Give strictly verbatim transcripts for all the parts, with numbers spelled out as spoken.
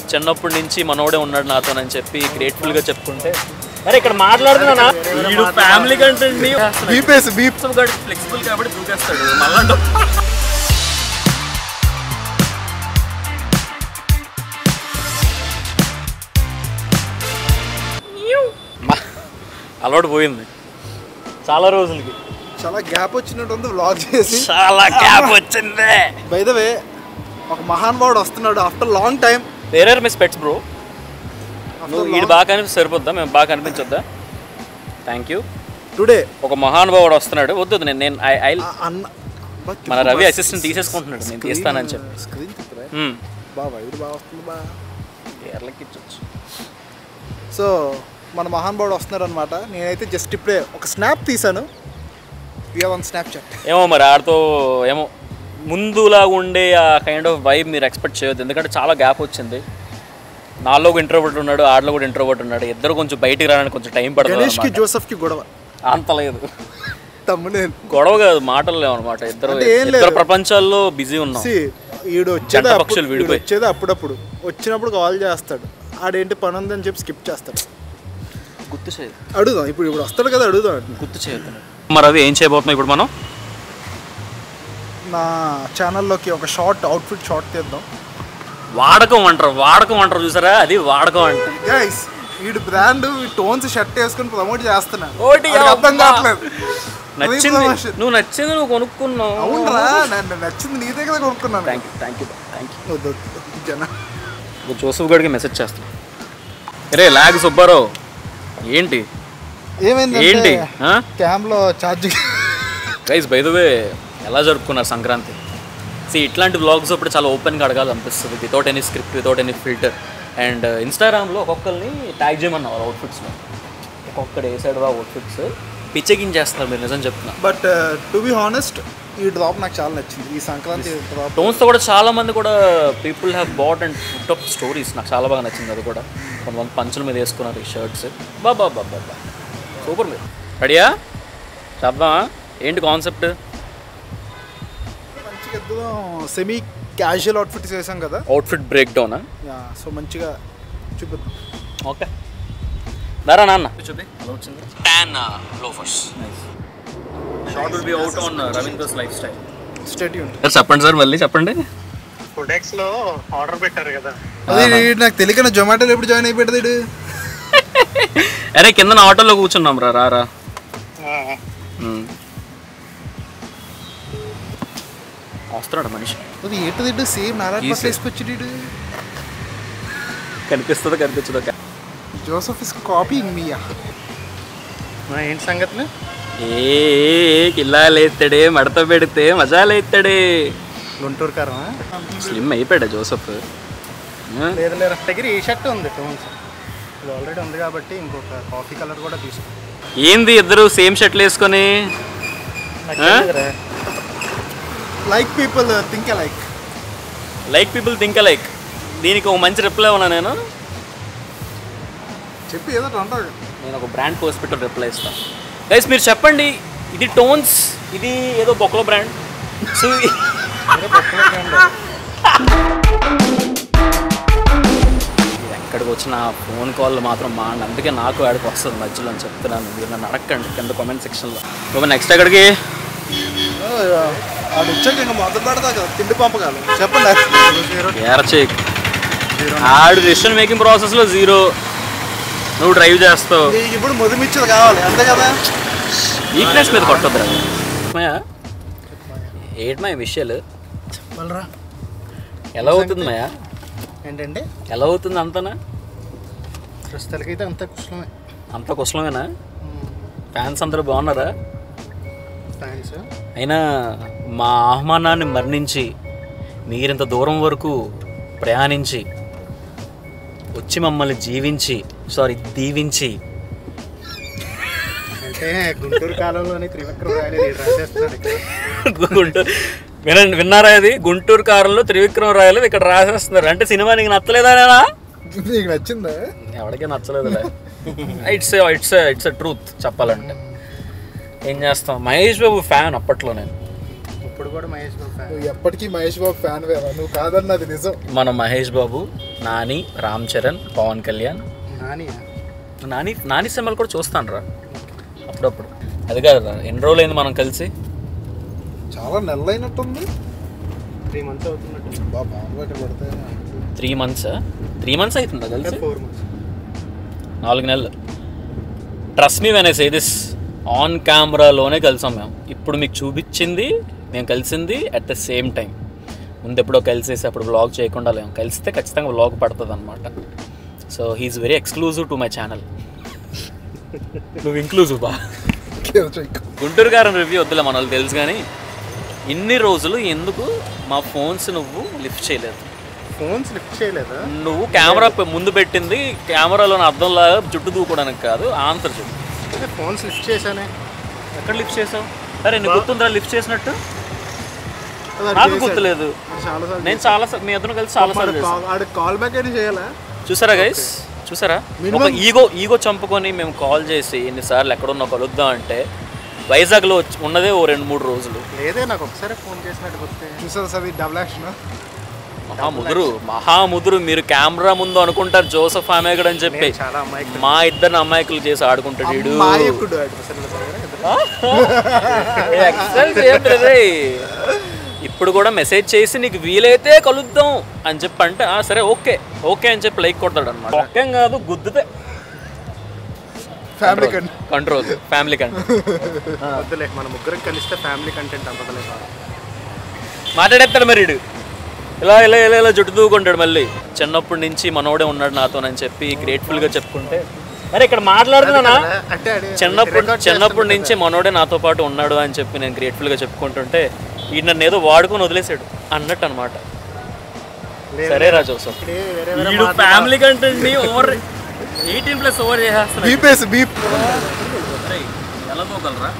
చిన్నప్పటి నుంచి మనోడే ఉన్నాడు నాతోనని చెప్పి గ్రేట్ఫుల్గా చెప్పుకుంటే అరే ఇక్కడ మాట్లాడుతున్నా వీడు ఫ్యామిలీ కంటెంట్ ఫ్లెక్సిబుల్ కాబట్టి దూకేస్తాడు మళ్ళీ అలవాటు పోయింది చాలా రోజులకి చాలా గ్యాప్ వచ్చినట్టుంది వ్లాగ్ చేసి చాలా గ్యాప్ వచ్చింది బై ద వే ఒక మహానుభావుడు వస్తున్నాడు ఆఫ్టర్ లాంగ్ టైం వేరే మీ స్పెట్స్ బ్రో నువ్వు వీడు బాగా కనిపిస్తే సరిపోద్దా మేము బాగా కనిపించొద్దా థ్యాంక్ యూ టుడే ఒక మహానుభావుడు వస్తున్నాడు వద్దు నేను నేను ఐ అన్న మన రవి అసిస్టెంట్ తీసేసుకుంటున్నాడు నేను తీస్తానని చెప్పి స్క్రీన్ బాబా ఇది బాగా వస్తుంది బా కేరళకి ఇచ్చొచ్చు సో మన మహానుభావుడు వస్తున్నాడు అనమాట నేనైతే జస్ట్ ఇప్పుడే ఒక స్నాప్ తీసాను వన్ స్నాప్చాట్ ఏమో మరి ఆడితో ఏమో ముందులా ఉండే ఆ కైండ్ ఆఫ్ వైబ్ మీరు ఎక్స్పెక్ట్ చేయొద్దు ఎందుకంటే చాలా గ్యాప్ వచ్చింది నాలో ఒక ఇంట్రోవర్ట్ ఉన్నాడు ఆడలో కూడా ఇంట్రోవర్ట్ ఉన్నాడు ఇద్దరు కొంచెం బయటికి రావడానికి కొంచెం టైం పడుతుంది జోసెఫ్కి గొడవ అంత లేదు తమ్ముడు గొడవ కాదు మాటలు లేవన్నమాట ఇద్దరు ఇద్దరు ప్రపంచాల్లో బిజీ ఉన్నాం వీడు వచ్చేది పక్షులు విడిపోయి వచ్చేది అప్పుడప్పుడు వచ్చినప్పుడు కాల్ చేస్తాడు ఆడేంటి పని ఉందని చెప్పి స్కిప్ చేస్తాడు గుర్తు చేయదు అడుగుదాం ఇప్పుడు ఇప్పుడు వస్తాడు కదా అడుగుదాం గుర్తు చేయొద్దు మరి అవి ఏం చేయబోతున్నాం ఇప్పుడు మనం నా ఛానల్లోకి ఒక షార్ట్ అవుట్ఫిట్ షార్ట్ తీద్దాం వాడకం అంటారు వాడకం అంటారు చూసారా అది వాడకం అంటారు గైస్ వీడు బ్రాండ్ టోన్స్ షర్ట్ వేసుకుని ప్రమోట్ చేస్తున్నాడు ఓటి అర్థం కావట్లేదు నచ్చింది నువ్వు నచ్చింది నువ్వు కొనుక్కున్నావు అవునరా నచ్చింది నీ దగ్గర కొనుక్కున్నాను thank you thank you thank you జన జోసఫ్ గడికి మెసేజ్ చేస్తాను రే లాగ్ సుబ్బారావు ఏంటి ఏమైంది ఏంటి క్యామ్లో charging guys by the way ఎలా జరుపుకున్నారు సంక్రాంతి సి ఇట్లాంటి వ్లాగ్స్ అప్పుడు చాలా ఓపెన్గా అడగాలి అనిపిస్తుంది without any script without any filter and ఇన్స్టాగ్రామ్లో ఒక్కొక్కరిని ట్యాగ్ చేయమన్నారు అవుట్ఫిట్స్లో ఒక్కొక్కటి వేసాడు ఆ అవుట్ఫిట్స్ పిచ్చెకించేస్తున్నారు మీరు నిజం చెప్తున్నా బట్ టు బి హానెస్ట్ ఈ డ్రాప్ నాకు చాలా నచ్చింది ఈ సంక్రాంతి డ్రాప్ టోన్స్తో కూడా చాలా మంది కూడా people have bought and put up stories నాకు చాలా బాగా నచ్చింది అది కూడా కొంతమంది పంచుల మీద వేసుకున్నారు ఈ షర్ట్స్ బాబా బాబా బా సూపర్ మీరు రెడీయా చేద్దామా ఏంటి కాన్సెప్ట్ మంచిగా సెమీ క్యాజువల్ అవుట్ఫిట్స్ వేసాం కదా అవుట్ఫిట్ బ్రేక్ డౌనా సో మంచిగా చూపిద్దాం ఓకే దారా నాన్న చూపి అలా వచ్చింది tan loafers nice short will be out on Ravindra's lifestyle stay tune చెప్పండి సార్ మళ్ళీ చెప్పండి ఫుడెక్స్ లో ఆర్డర్ పెట్టారు కదా అది నాకు తెలియక జొమాటోలో ఎప్పుడు జాయిన్ అయిపోయాడు అరే కింద ఆటోలో కూర్చున్నాం రా రారా వస్తున్నాడు మనిషి అది ఏంటి తింటు సేమ్ నారాయణ వేసుకొచ్చి కనిపిస్తుందో కనిపించదో జోసఫ్ ఇస్ కాపీయింగ్ మీ ఏంటి సంగతులు ఏ కిల్లాలు వేస్తాడే మడత పెడితే మజాలు వేస్తాడే గుంటూరు కారం స్లిమ్ అయిపోయాడు జోసఫ్ లేదు లేదు దగ్గర ఈ షర్ట్ ఉంది టోన్స్ ఇది ఆల్రెడీ ఉంది కాబట్టి ఇంకొక కాఫీ కలర్ కూడా తీసుకో ఏంది ఇద్దరు సేమ్ షర్ట్లు వేసుకొని like people think like like people think like దీనికి ఒక మంచి రిప్లై ఉన్నా నేను చెప్పి ఏదో అంటాడు నేను ఒక బ్రాండ్ కోర్స్ పెట్టి రిప్లై ఇస్తాను గైస్ మీరు చెప్పండి ఇది టోన్స్ ఇది ఏదో బొక్కలో బ్రాండ్ సో ఎక్కడికి వచ్చిన ఫోన్ కాల్ మాత్రం మా అందుకే నాకు ఆడికి వస్తుంది మధ్యలో అని చెప్తున్నాను మీరు నన్ను అడగండి కింద కామెంట్ సెక్షన్లో ఓకే నెక్స్ట్ ఎక్కడికి ఆడు వచ్చాక ఇంకా మొదలు పెడతా కదా తిండి పంపకాలు చెప్పండి ఏరచేక్ ఆడు డెసిషన్ మేకింగ్ ప్రాసెస్లో జీరో నువ్వు డ్రైవ్ చేస్తావు ఇప్పుడు మొదమిచ్చేది కావాలి అంతే కదా వీక్నెస్ మీద కొట్టద్దు మయా ఏంటి మా విషయాలు చెప్పాలరా ఎలా అవుతుంది మయా ఏంటంటే ఎలా అవుతుంది అంతనా ప్రస్తుతానికైతే అంత కుశలమే అంత కుశలమేనా ఫ్యాన్స్ అందరూ బాగున్నారా థ్యాంక్స్ అయినా మా ఆహ్వానాన్ని మరణించి మీరింత దూరం వరకు ప్రయాణించి వచ్చి మమ్మల్ని జీవించి సారీ దీవించి అంటే గుంటూరు కాలంలోని త్రివిక్రమ్ రాయలు రాసేస్తున్నాడు గుంటూరు వినండి విన్నారా ఇది గుంటూరు కారంలో త్రివిక్రమ్ రాయలు ఇక్కడ రాసేస్తున్నారు అంటే సినిమా నీకు నచ్చలేదా నీకు నచ్చిందా ఎవరికీ నచ్చలేదులే ఇట్స్ ఇట్స్ ఇట్స్ ట్రూత్ చెప్పాలంటే ఏం చేస్తాం మహేష్ బాబు ఫ్యాన్ అప్పట్లో నేను ఇప్పుడు కూడా మహేష్ బాబు ఫ్యాన్. నువ్వు ఎప్పటికీ మహేష్ బాబు ఫ్యాన్ వేవా, నువ్వు కాదన్నది నిజం. మన మహేష్ బాబు, నాని, రామ్ చరణ్, పవన్ కళ్యాణ్. నాని నాని నాని సినిమాలు కూడా చూస్తాను రా అప్పుడప్పుడు. అది కాదు రా, ఎన్ని రోజులు అయింది మనం కలిసి? చాలా నెలలు అయినట్టుంది. త్రీ మంత్స్ అవుతున్నట్టు. బాగా పడితే త్రీ మంత్స్ త్రీ మంత్స్ అవుతుందా కలిసి? ఫోర్ మంత్స్ నాలుగు నెలలు. Trust me when I say this, on కెమెరాలోనే కలిసాం మేము. ఇప్పుడు మీకు చూపించింది మేము కలిసింది అట్ ద సేమ్ టైం. ముందు ఎప్పుడో కలిసేసి అప్పుడు వ్లాగ్ చేయకుండా లేము, కలిస్తే ఖచ్చితంగా వ్లాగ్ పడుతుంది అనమాట. So he's very exclusive to my channel. నువ్వు ఇంక్లూజివ్ బా. గుంటూరు గారం రివ్యూ వద్దులే, మన వాళ్ళు తెలుసు. కానీ ఇన్ని రోజులు ఎందుకు మా ఫోన్స్ నువ్వు లిఫ్ట్ చేయలేదు? ఫోన్స్ లిఫ్ట్ చేయలేదా? నువ్వు కెమెరా ముందు పెట్టింది కెమెరాలోని అర్థంలాగా జుట్టు దూకోవడానికి కాదు, ఆన్సర్ చెప్పు. ఫోన్స్ లిఫ్ట్ చేశానే. ఎక్కడ లిఫ్ట్ చేసావు? అరే నీకు గుర్తుందా లిఫ్ట్ చేసినట్టు? నాకు గుర్తులేదు. నేను చాలా మీ ఇద్దరు కలిసి చాలా సార్లు కాల్ బ్యాక్ అయినా చేయాలా? చూసారా గైస్, చూసారా? ఒక ఈగో ఈగో చంపుకొని మేము కాల్ చేసి ఎన్నిసార్లు ఎక్కడున్నా కలుద్దాం అంటే వైజాగ్లో ఉన్నదే ఓ రెండు మూడు రోజులు. లేదే, నాకు ఒకసారి ఫోన్ చేసినట్టు గుర్తే. చూసారా సార్, డబుల్ యాక్షన్. మహాముదురు మహాముదురు మీరు కెమెరా ముందు అనుకుంటారు జోసఫ్ అమాయకుడు అని చెప్పి, మా ఇద్దరిని అమాయకులు చేసి ఆడుకుంటాడు వీడు. ఇప్పుడు కూడా మెసేజ్ చేసి నీకు వీలైతే కలుద్దాం అని చెప్పి అంటే సరే ఓకే ఓకే అని చెప్పి లైక్ కొడతాడు అనమాట. ఒక్కేం కాదు, గుద్దుతే ఫ్యామిలీ కంట్రోల్, ఫ్యామిలీ కంట్రోల్. వద్దులే, మన ముగ్గురం కలిస్తే ఫ్యామిలీ కంటెంట్ అంతలే మాట్లాడేస్తాడు మరి వీడు. ఇలా ఇలా ఇలా ఇలా జుట్టు దూకుంటాడు మళ్ళీ. చిన్నప్పటి నుంచి మనోడే ఉన్నాడు నాతోనని చెప్పి గ్రేట్ఫుల్గా చెప్పుకుంటే, అరే ఇక్కడ మాట్లాడుతున్నానా, చిన్నప్పుడు చిన్నప్పటి నుంచి మనోడే నాతో పాటు ఉన్నాడు అని చెప్పి నేను గ్రేట్ఫుల్గా చెప్పుకుంటుంటే ఈ నన్ను ఏదో వాడుకొని వదిలేసాడు అన్నట్టు అనమాట. సరే రా జోసఫ్, వీడు ఫ్యామిలీ కంటెంట్ ని ఓవర్ ఎయిటీన్ ప్లస్ ఓవర్ చేసేస్తాడు. ఎలా దూకలరా?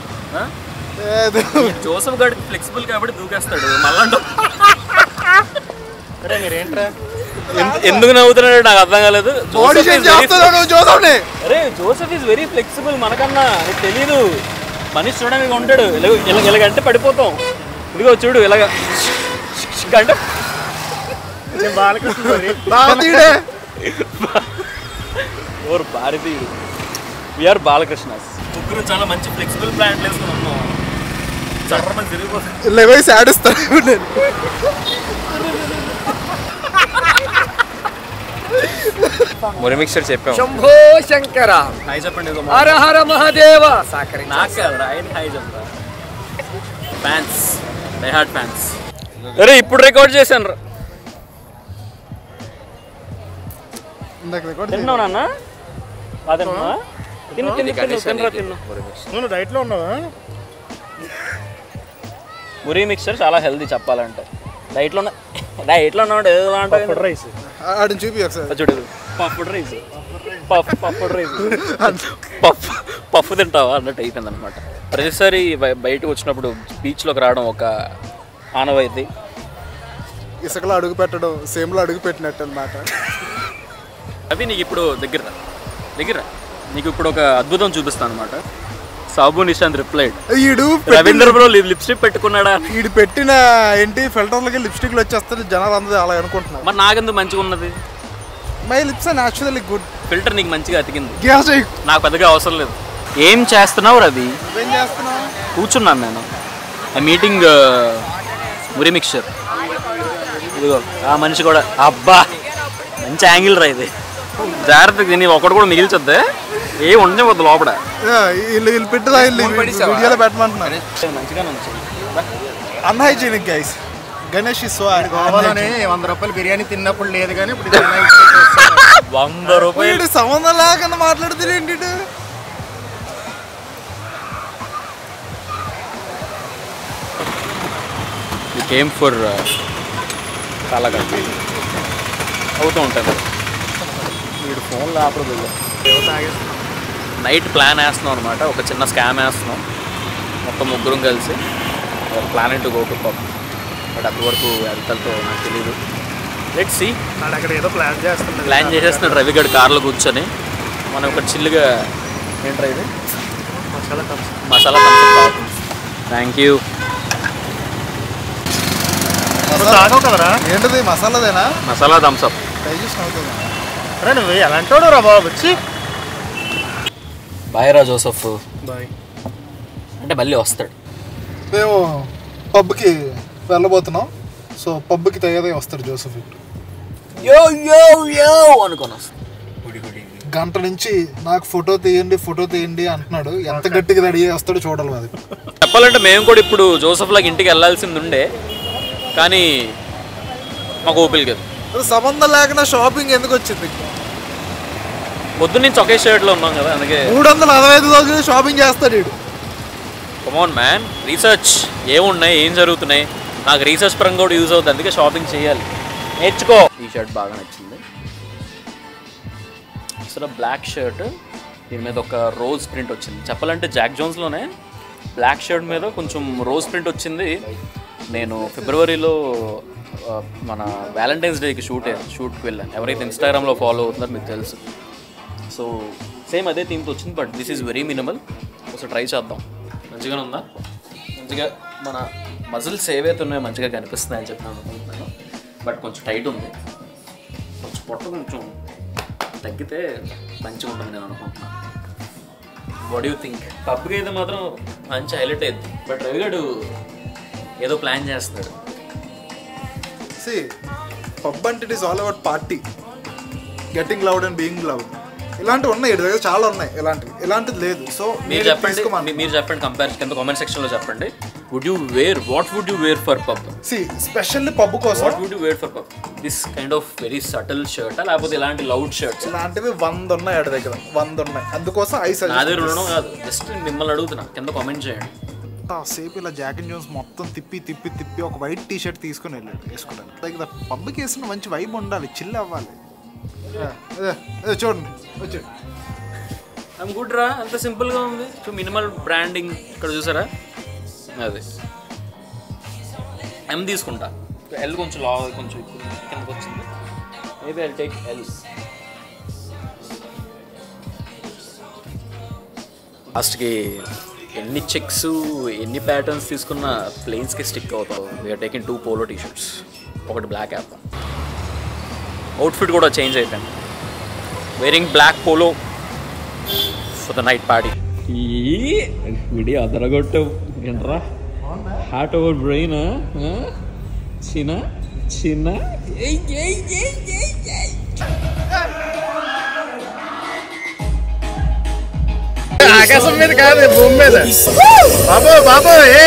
జోసఫ్ గారి ఫ్లెక్సిబుల్ కాబట్టి దూకేస్తాడు మళ్ళీ. ఎందుకు నవ్వుతున్నాడు నాకు అర్థం కాలేదు. అరే జోసఫ్ ఈజ్ వెరీ ఫ్లెక్సిబుల్ మనకన్నా, నీకు తెలీదు. మనిషి చూడడానికి ఉంటాడు, ఇలా ఇలాగంటే పడిపోతాం. ఇదిగో చూడు ఇలాగ అంటే ఓర్ భారతీయుడు. విఆర్ బాలకృష్ణ. ముగ్గురు చాలా మంచి ఫ్లెక్సిబుల్ ప్లాంట్ వేసుకుని ఉన్నాం. చర్మం తిరిగిపోతుంది. లెవెల్స్ ఆడిస్తాను నేను. మురి మిక్చర్ చెప్పాము. శంభో శంకర, హాయ్ చెప్పండి. హర హర మహాదేవ. సాకరి నాకు కాదు ఆయన హాయ్ చెప్తా. Fans, die hard fans. అరే ఇప్పుడు రికార్డ్ చేశాను రా. తిన్నావు నాన్న? అదన్నా తిన్ను తిన్ను తిన్ను తిన్ను. నువ్వు డైట్లో ఉన్నావా? మురి మిక్చర్ చాలా హెల్దీ చెప్పాలంటే. డైట్లో ఉన్న డైట్లో ఉన్నాడు ఏదో అంటే రైస్ చూపి ఒకసారి చూడు. Pappu rice, puff pappu rice, puff పప్పు తింటావా అన్నట్టు అయిపోయింది అనమాట. ప్రతిసారి బయటకు వచ్చినప్పుడు బీచ్లోకి రావడం ఒక ఆనవాయితీ. ఇసుకలో అడుగు పెట్టడం, సేమ్లో అడుగు పెట్టినట్టు అనమాట. అవి నీకు ఇప్పుడు దగ్గర దగ్గర నీకు ఇప్పుడు ఒక అద్భుతం చూపిస్తాను అనమాట. సాబు నిశాంత్ రిప్లైడ్. ఈడు రవీంద్ర బ్రో లిప్స్టిక్ పెట్టుకున్నాడా? ఈడు పెట్టిన ఏంటి ఫిల్టర్లకి లిప్స్టిక్లు వచ్చేస్తారు జనాలు అందరూ అలా అనుకుంటున్నారు. మరి నాకెందుకు మంచిగా ఉన్నది? My lips are naturally good. Filter నీకు మంచిగా అతికింది, గ్యాస్ నాకు పెద్దగా అవసరం లేదు. ఏం చేస్తున్నావు రవి? ఏం చేస్తున్నావు? కూర్చున్నాను నేను. ఆ మీటింగ్ మురి మిక్చర్. ఇదిగో ఆ మనిషి కూడా. అబ్బా మంచి యాంగిల్ రా ఇది. జాగ్రత్తగా తిని ఒకటి కూడా మిగిల్చొద్దే, ఏ ఉండవద్దు లోపల. వీళ్ళు వీళ్ళు పెట్టదా వీడియోలో పెట్టమంటున్నారు. మంచిగా మంచి అన్హైజీనిక్ గైస్. గణేష్ సో వంద రూపాయలు బిర్యానీ తిన్నప్పుడు లేదు కానీ ఇప్పుడు వంద రూపాయలు సంబంధం లేకుండా మాట్లాడుతారు ఏంటి? కేమ్ ఫర్ చాలా అవుతూ ఉంటాను. వీడు ఫోన్లో ఆపడు. నైట్ ప్లాన్ వేస్తున్నాం అనమాట, ఒక చిన్న స్కామ్ వేస్తున్నాం మొత్తం ముగ్గురం కలిసి. Planning to go to pub, but అంతవరకు వెళ్తాతో నాకు తెలీదు. Let's see. అక్కడ ఏదో ప్లాన్ చేస్తున్నాడు ప్లాన్ చేసేస్తున్నాడు రవిగడ్ కార్లో కూర్చొని. మనం ఒక చిల్లుగా ఏంట్రా ఇది masala Thums masala Thums Up. Thank you. తాగవు కదరా? ఏంటిది మసాలాదేనా? మసాలా థమ్స్అప్. డైజెషన్ అవుతుంది. అరే నువ్వు ఎలాంటోడు రా బాబు వచ్చి. బాయ్ రా జోసఫ్. బాయ్. అంటే మళ్ళీ వస్తాడు. మేము పబ్కి వెళ్ళబోతున్నాం. సో పబ్కి తయారై వస్తాడు జోసఫ్. యో యో యో అనుకోను గంట నుంచి నాకు ఫోటో తీయండి ఫోటో తీయండి అంటున్నాడు. ఎంత గట్టిగా రెడీ వస్తాడో చూడాలి. అది చెప్పాలంటే మేము కూడా ఇప్పుడు జోసఫ్ లాగా ఇంటికి వెళ్ళాల్సింది ఉండే, కానీ మాకు ఓపిక కదా. సంబంధం లేకుండా షాపింగ్ ఎందుకు వచ్చింది? పొద్దున్న నుంచి ఒకే షర్ట్లో ఉన్నాం కదా, అందుకే. మూడు వందల అరవై ఐదు రోజులు షాపింగ్ చేస్తాడు వీడు. కమాన్ మ్యాన్, రీసెర్చ్ ఏమున్నాయి, ఏం జరుగుతున్నాయి, నాకు రీసెర్చ్ పరంగా కూడా యూజ్ అవుతుంది, అందుకే షాపింగ్ చేయాలి, నేర్చుకో. ఈ షర్ట్ బాగా నచ్చింది. అసలు బ్లాక్ షర్ట్, దీని మీద ఒక రోజ్ ప్రింట్ వచ్చింది. చెప్పాలంటే జాక్ జోన్స్లోనే బ్లాక్ షర్ట్ మీద కొంచెం రోజ్ ప్రింట్ వచ్చింది. నేను ఫిబ్రవరిలో మన వ్యాలంటైన్స్ డేకి షూట్ షూట్కి వెళ్ళాను. ఎవరైతే ఇన్స్టాగ్రామ్లో ఫాలో అవుతున్నారో మీకు తెలుసు. సో సేమ్ అదే థీమ్తో వచ్చింది, but this is very minimal. ఒకసారి ట్రై చేద్దాం. మంచిగానే ఉందా? మంచిగా మన మజిల్స్ ఏవైతే ఉన్నాయో మంచిగా కనిపిస్తున్నాయని చెప్పి నేను అనుకుంటున్నాను. బట్ కొంచెం టైట్ ఉంది, కొంచెం పొట్ట కొంచెం తగ్గితే మంచిగా ఉంటుంది నేను అనుకుంటున్నాను. What you think? పబ్కి అయితే మాత్రం మంచి హైలైట్ అయింది, బట్ రవిగాడు ఏదో ప్లాన్ చేస్తున్నాడు. సి పబ్ అంటే it is all about party, getting loud and being loud. ఇలాంటివి ఉన్నాయి ఇటు దగ్గర, చాలా ఉన్నాయి ఇలాంటివి. ఇలాంటిది లేదు. సో మీరు చెప్పండి, మీరు చెప్పండి కంపేర్ కింద కామెంట్ సెక్షన్లో చెప్పండి. Would you wear, what would you wear for pub? సి స్పెషల్లీ పబ్ కోసం what would you wear for pub? This kind of very subtle shirt లేకపోతే ఇలాంటి లౌడ్ షర్ట్స్? ఇలాంటివి వంద ఉన్నాయి అటు దగ్గర, వంద ఉన్నాయి. అందుకోసం ఐ నా దగ్గర ఉండడం కాదు, జస్ట్ మిమ్మల్ని అడుగుతున్నా, కింద కామెంట్ చేయండి. సేపు ఇలా జాక్ అండ్ జోన్స్ మొత్తం తిప్పి తిప్పి తిప్పి ఒక వైట్ టీ షర్ట్ తీసుకొని వెళ్ళాడు వేసుకోవడానికి. లైక్ పబ్కి వేసిన మంచి వైబ్ ఉండాలి, చిల్ అవ్వాలి. అదే చూడండి వచ్చి ఐమ్ గుడ్ రా, అంత సింపుల్గా ఉంది. సో మినిమల్ బ్రాండింగ్ ఇక్కడ చూసారా, అది ఎం తీసుకుంటా. ఎల్ కొంచెం లా కొంచెం కిందకు వచ్చింది. Maybe I'll take L. లాస్ట్కి ఎన్ని చెక్స్ ఎన్ని ప్యాటర్న్స్ తీసుకున్న ప్లేన్స్కి స్టిక్ అవుతావు. We're taking two polo T shirts, ఒకటి బ్లాక్ యాప్. అవుట్ఫిట్ కూడా చేంజ్ అయిపోయింది. Wearing black polo for the night party. ఈ విడి అదరగొట్టు ఏంట్రా, హార్ట్ ఓవర్ బ్రెయిన్ చిన్న చిన్న ఆకాశం మీద కాదు, భూమి మీద. బాబో బాబో ఏ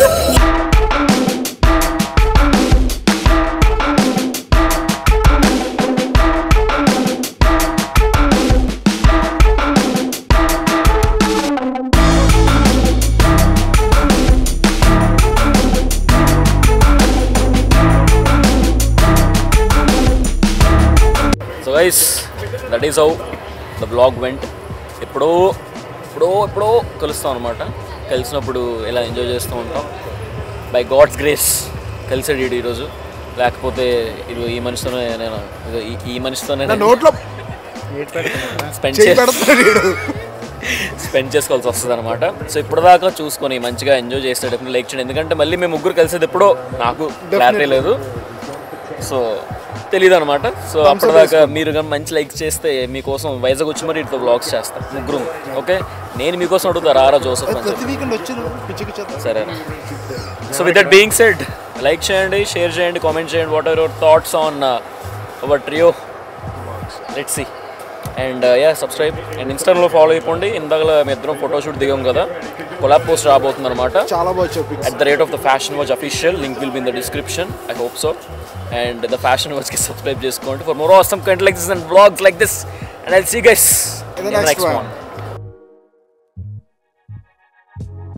so guys, that is how the blog went. ఎప్పుడో ఎప్పుడో ఎప్పుడో కలుస్తాం అనమాట. కలిసినప్పుడు ఇలా ఎంజాయ్ చేస్తూ ఉంటాం. బై గాడ్స్ గ్రేస్ కలిసాడు వీడు ఈరోజు, లేకపోతే ఇది ఈ మనిషితోనే నేను ఈ మనిషితోనే నోట్లో స్పెండ్ స్పెండ్ చేసుకోవాల్సి వస్తుంది అనమాట. సో ఇప్పటిదాకా చూసుకొని మంచిగా ఎంజాయ్ చేసేటప్పుడు లైక్ చేయండి, ఎందుకంటే మళ్ళీ మేము ముగ్గురు కలిసేది ఎప్పుడో నాకు క్లారిటీ లేదు, సో తెలీదు అనమాట. సో అప్పటిదాకా మీరు కానీ మంచి లైక్ చేస్తే మీకోసం వైజాగ్ వచ్చి మరి ఇట్లా బ్లాగ్స్ చేస్తాను ముగ్గురు. ఓకే, నేను మీకోసం అడుగుతారు ఆరా జోసఫ్ సరేనా? So with that being said, like చేయండి, షేర్ చేయండి, కామెంట్ చేయండి, what are your thoughts on our trio. Let's see. And yeah subscribe and ఇన్స్టాగ్రామ్లో ఫాలో అయిపోండి. ఇందాక మీ ఇద్దరం ఫోటోషూట్ దిగాం కదా, కొలాబ్ పోస్ట్ రాబోతుంది అనమాట. చాలా బాగా చెప్పి at the rate of the fashion watch official link will be in the description. I hope so. And the fashion వాచ్కి సబ్స్క్రైబ్ చేసుకోండి for more awesome content like this and vlogs like this. And I'll see guys in the next one.